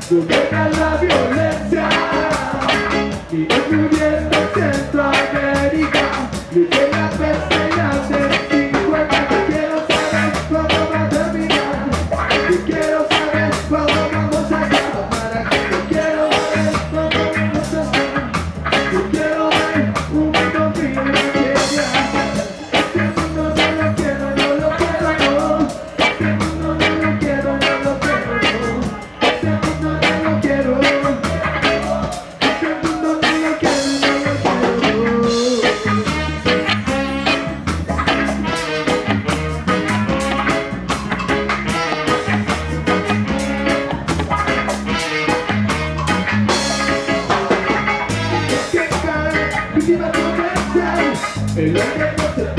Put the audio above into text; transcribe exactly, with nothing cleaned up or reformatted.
gobierna la violencia y destruyendo Centroamérica, vive la peste y hace cincuenta. Yo quiero saber cómo va a terminar, yo quiero saber cómo vamos a acabar para que yo quiero ver cómo vamos a estar, yo quiero ver un mundo frío en la tierra. Este mundo no lo quiero, no lo quiero, no. Este mundo no lo quiero, no lo quiero, no. Este mundo no lo quiero. Este mundo no lo quiero, no lo quiero, no. Que cae, última potencia, el aire no se